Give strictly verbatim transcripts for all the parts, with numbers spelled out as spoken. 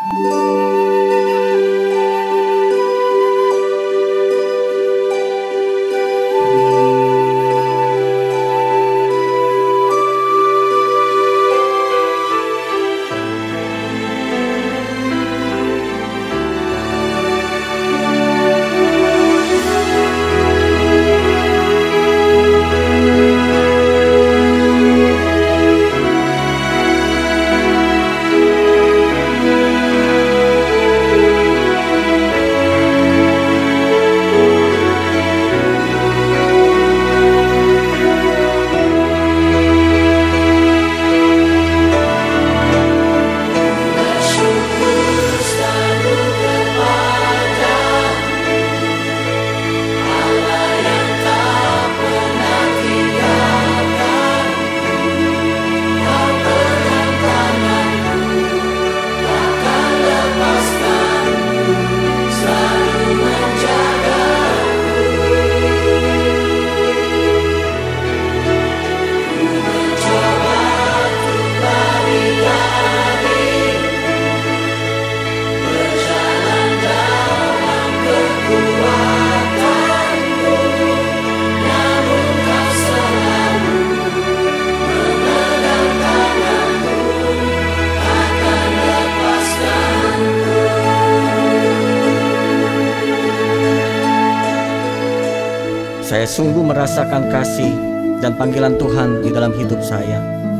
Saya sungguh merasakan kasih dan panggilan Tuhan di dalam hidup saya.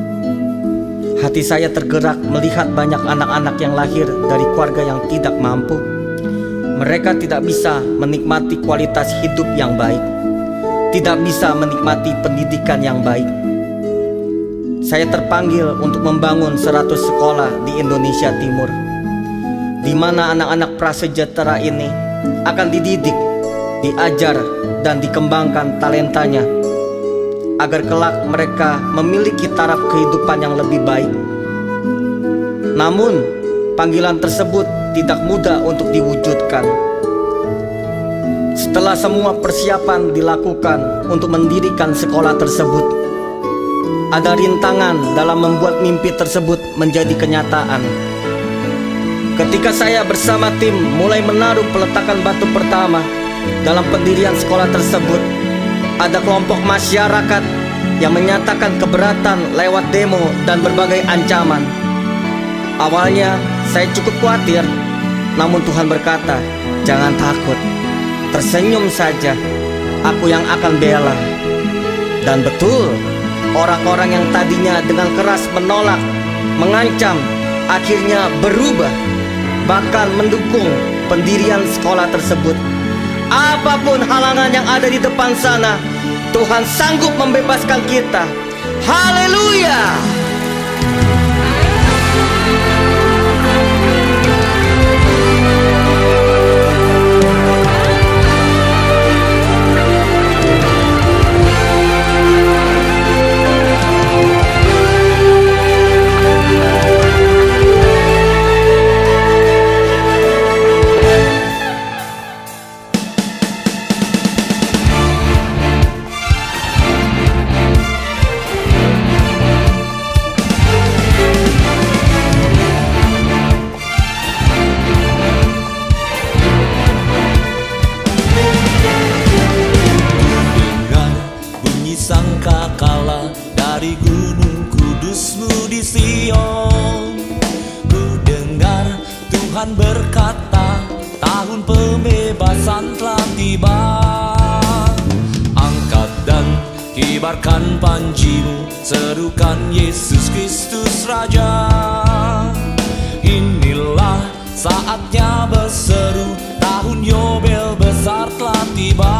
Hati saya tergerak melihat banyak anak-anak yang lahir dari keluarga yang tidak mampu. Mereka tidak bisa menikmati kualitas hidup yang baik, tidak bisa menikmati pendidikan yang baik. Saya terpanggil untuk membangun seratus sekolah di Indonesia Timur, di mana anak-anak prasejahtera ini akan dididik, diajar, dan dikembangkan talentanya, agar kelak mereka memiliki taraf kehidupan yang lebih baik. Namun, panggilan tersebut tidak mudah untuk diwujudkan. Setelah semua persiapan dilakukan untuk mendirikan sekolah tersebut, ada rintangan dalam membuat mimpi tersebut menjadi kenyataan. Ketika saya bersama tim mulai menaruh peletakan batu pertama dalam pendirian sekolah tersebut, ada kelompok masyarakat yang menyatakan keberatan lewat demo dan berbagai ancaman. Awalnya saya cukup khawatir, namun Tuhan berkata, "Jangan takut, tersenyum saja, aku yang akan bela." Dan betul, orang-orang yang tadinya dengan keras menolak, mengancam, akhirnya berubah, bahkan mendukung pendirian sekolah tersebut. Apapun halangan yang ada di depan sana, Tuhan sanggup membebaskan kita. Haleluya! Sangkakala dari gunung kudusmu di Sion, ku dengar Tuhan berkata, tahun pembebasan telah tiba. Angkat dan kibarkan panjimu, serukan Yesus Kristus Raja. Inilah saatnya berseru, tahun Yobel besar telah tiba.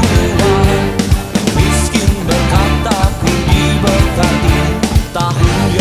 Tahun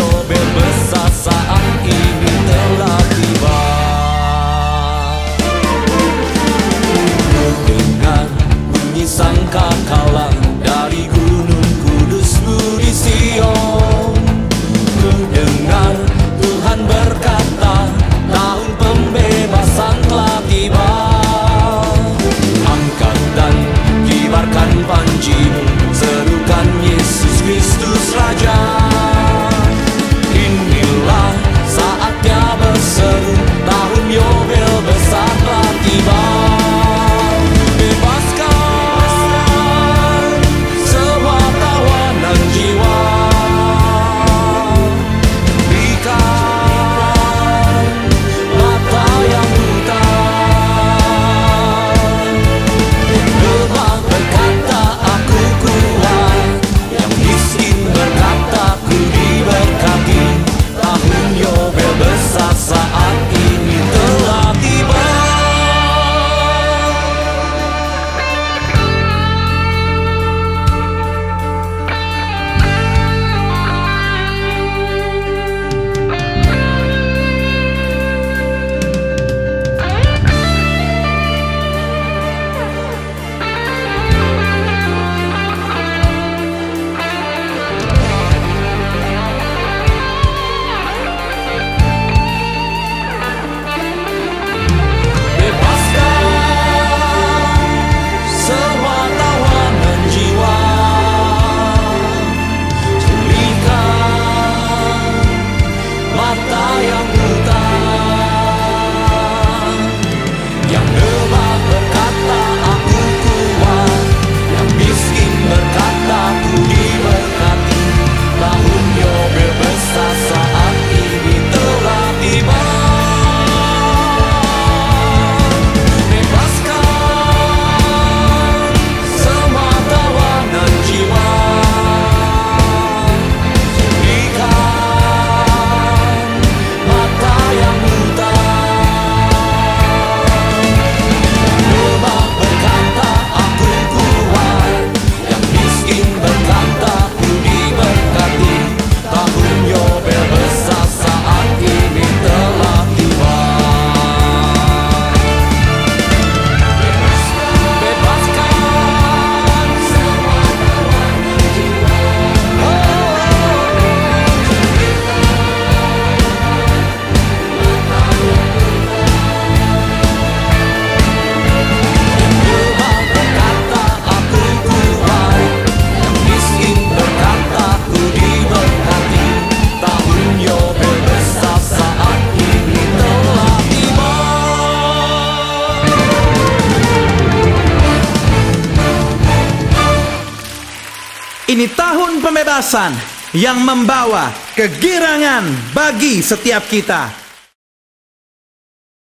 Ini tahun pembebasan yang membawa kegirangan bagi setiap kita.